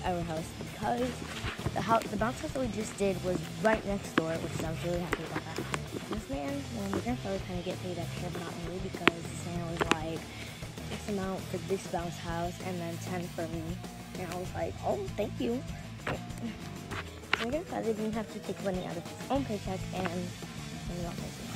our house because the bounce house that we just did was right next door, which I was really happy about that. This man, well, my grandfather kind of get paid extra, but not really, because this man was like, this amount for this bounce house and then 10 for me. And I was like, oh, thank you. My grandfather didn't have to take money out of his own paycheck, and